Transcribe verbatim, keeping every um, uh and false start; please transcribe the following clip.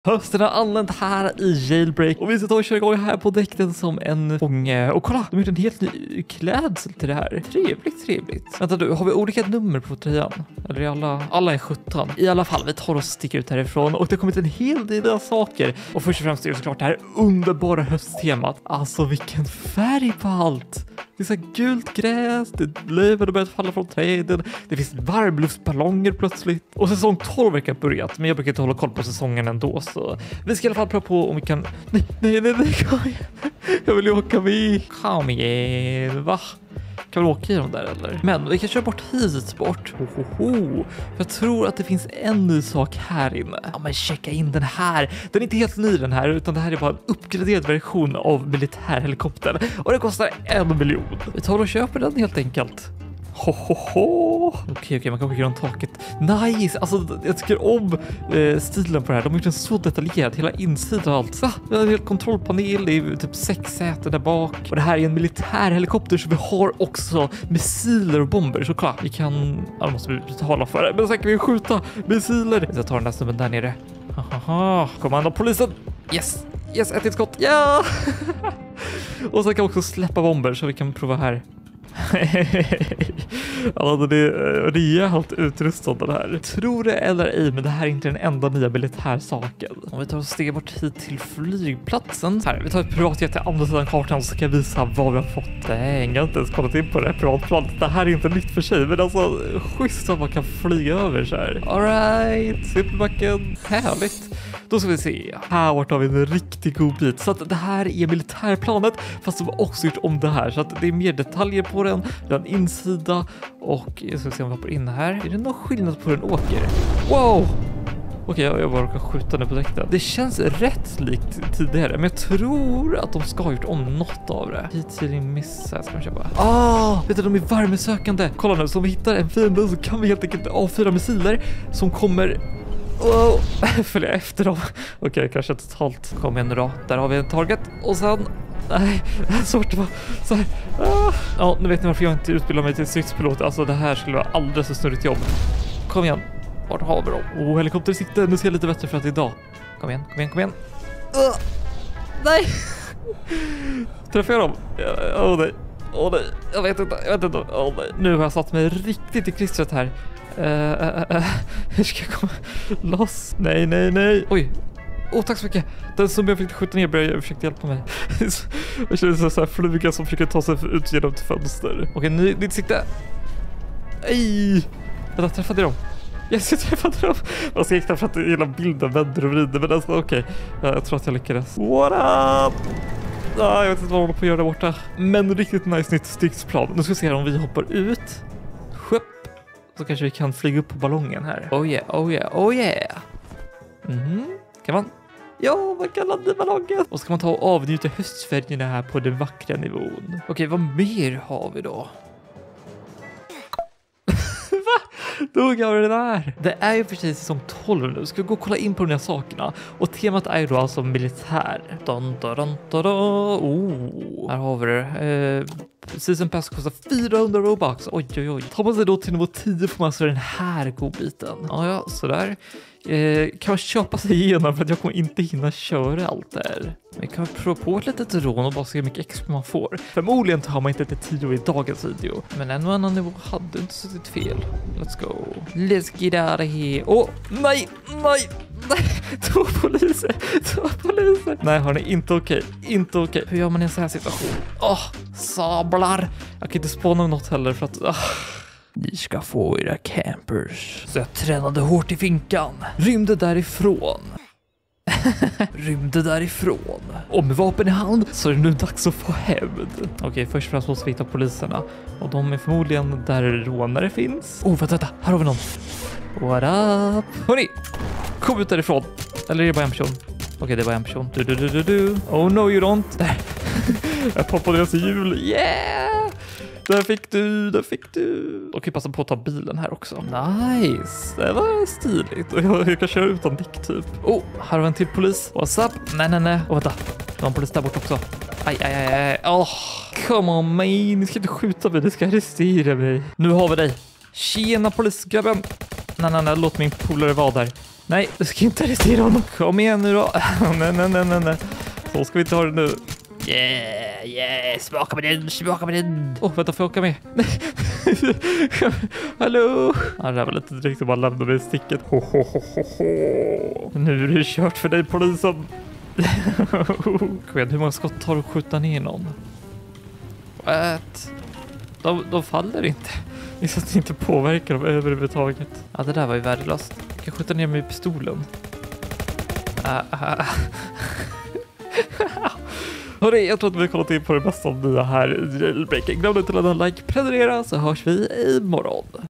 Hösten har anlänt här i Jailbreak och vi ska ta och köra igång här på däcken som en fånge. Och kolla, de har gjort en helt ny klädsel till det här. Trevligt, trevligt. Vänta du, har vi olika nummer på tröjan? Eller är alla, alla är sjutton? I alla fall, vi tar och sticker ut härifrån och det har kommit en hel del saker. Och först och främst är det såklart det här underbara hösttemat. Alltså vilken färg på allt! Det är så gult gräs, det löven har börjat falla från träden, det finns varmluftsballonger plötsligt. Och säsong tolv verkar börjat, men jag brukar inte hålla koll på säsongen ändå. Så vi ska i alla fall pröva på om vi kan... Nej, nej, nej, nej, kom igen. Jag vill ju åka med. Kom igen, va? Kan vi åka i dem där eller? Men vi kan köra bort hit bort. Ho, ho, ho. Jag tror att det finns en ny sak här inne. Ja men checka in den här. Den är inte helt ny den här, utan det här är bara en uppgraderad version av militärhelikoptern. Och det kostar en miljon. Vi tar och köper den helt enkelt. Ho, ho, ho. Okej, okej, man kan åka runt taket. Nice! Alltså, jag tycker om eh, stilen på det här. De har gjort den så detaljerad. Hela insidan och allt. Så, vi har en hel kontrollpanel. Det är typ sex säten där bak. Och det här är en militärhelikopter, så vi har också missiler och bomber. Så klart, vi kan... Ja, då måste vi betala för det. Men sen kan vi skjuta missiler. Jag tar den där snubben där nere. Haha, kommando polisen. Yes! Yes, ett skott. Ja! Och sen kan vi också släppa bomber så vi kan prova här. Ja, det är rejält utrustad den här. Tror det eller ej, men det här är inte den enda nya militärsaken. Om vi tar och stegar bort hit till flygplatsen. Så här, vi tar ett privatjet till andra sidan kartan så ska jag visa vad vi har fått. Nej, jag har inte ens kollat in på det här privatplanet. Det här är inte nytt för sig, men alltså schysst att man kan flyga över så här. All right, superbacken. Härligt. Då ska vi se. Här vart har vi en riktigt god bit. Så att det här är militärplanet, fast de har också gjort om det här. Så att det är mer detaljer på den. Det har en insida. Och jag ska se om vi hoppar in här. Är det någon skillnad på hur den åker? Wow! Okej, jag, jag bara råkar skjuta nu på däckten. Det känns rätt likt tidigare, men jag tror att de ska ha gjort om något av det. Hit till din miss här ska man köpa. Ah, vet du, de är värmesökande. Kolla nu, så om vi hittar en fiende så kan vi helt enkelt avfyra missiler som kommer... Wow, följa efter dem. Okej, okay, kanske totalt. Kom igen nu då. Där har vi en target. Och sen... Nej, det är svårt att vara så här. Ah. Ja, nu vet ni varför jag inte utbildar mig till stridspilot. Alltså det här skulle vara alldeles för snurrigt jobb. Kom igen. Vart har vi dem? Åh, oh, helikopter sitter. Nu ser jag lite bättre för att det är idag. Kom igen, kom igen, kom igen. Uh. Nej. Träffar jag dem? Åh oh, nej. Åh oh, nej. Jag vet inte. Jag vet inte. Åh oh, nej. Nu har jag satt mig riktigt i klistret här. Uh, uh, uh, hur ska jag komma loss? Nej, nej, nej. Oj. Åh, oh, tack så mycket. Den som jag fick skjuta ner började försökte hjälpa mig. Jag känner så här fluga som försöker ta sig ut genom ett fönster. Okej, okay, nytt sikte. Ej! Jag träffade dem. Yes, jag träffade dem. Jag ska gikta för att hela bilden vänder och vrider. Men alltså, okej. Okay. Jag tror att jag lyckades. What up? Ah, jag vet inte vad jag håller på att göra där borta. Men riktigt nice nytt stridsplan. Nu ska vi se om vi hoppar ut. Sköpp. Så kanske vi kan flyga upp på ballongen här. Oh yeah, oh yeah, oh yeah. Mhm. Kan man? Ja, man kan landa i ballongen. Och så kan man ta och avnjuta höstfärgerna här på den vackra nivån. Okej, vad mer har vi då? Va? Då gav det där. Det är ju precis säsong tolv nu. Ska vi gå och kolla in på de här sakerna. Och temat är då alltså militär. Dun, dun, dun, dun, dun. Oh, här har vi det. Eh, Season Pass kostar fyrahundra Robux. Oj, oj, oj. Tar man sig då till nivå tio får man så den här godbiten. Ja, ja, sådär. Eh, kan man köpa sig igenom för att jag kommer inte hinna köra allt där. Men kan man prova på ett litet drone och bara se hur mycket X P man får. Förmodligen tar man inte till tio i dagens video. Men en och annan nivå hade inte suttit fel. Let's go. Let's get out of here. Åh, oh, nej, nej, nej. Två poliser, två poliser. Nej, hörni, inte okej. Okay. Inte okej. Okay. Hur gör man i en sån här situation? Åh, oh, sablar. Jag kan inte spåna något heller för att... Oh. Ni ska få era campers. Så jag tränade hårt i finkan. Rymde därifrån. Rymde därifrån. Och med vapen i hand så är det nu dags att få hämnd. Okej, okay, först och främst måste vi hitta poliserna. Och de är förmodligen där rånare finns. Oh, vänta, vänta. Här har vi någon. What up? Hörrni, kom ut därifrån. Eller är det bara en person? Okej, okay, det är bara en person. Du, du, du, du, du. Oh no, you don't. Där. Jag poppade deras hjul. Yeah! Där fick du, där fick du. Okej, passa på att ta bilen här också. Nice, det var stiligt. Och jag, jag kan köra utan däck typ. Oh, här har vi en till polis. What's up? Nej, nej, nej. Och vänta, det var en polis där bort också. Aj, aj, aj, aj. Oh, come on man, ni ska inte skjuta mig, ni ska arrestera mig. Nu har vi dig. Tjena polisgrabben. Nej, nej, nej, låt min polare vara där. Nej, du ska inte arrestera honom. Kom igen nu då. nej, nej, nej, nej, nej. Så ska vi inte ha det nu. Yeah, yeah, smaka med den, smaka med den. Åh, oh, vänta, får jag åka med? Hallå? Ja, det här var lite direkt att bara lämna mig i sticket. Ho, ho, ho, ho, ho. Nu är det kört för dig, polisen. Kom igen, hur många skott tar du att skjuta ner någon? What? De, de faller inte. Det är så att det inte påverkar dem överhuvudtaget. Ja, det där var ju värdelöst. Jag kan skjuta ner mig i pistolen. Ah, ah. Hörru, jag tror att vi har kollat in på det bästa av nya här i Jailbreaking. Glöm inte att lämna en like, prenumerera, så hörs vi imorgon.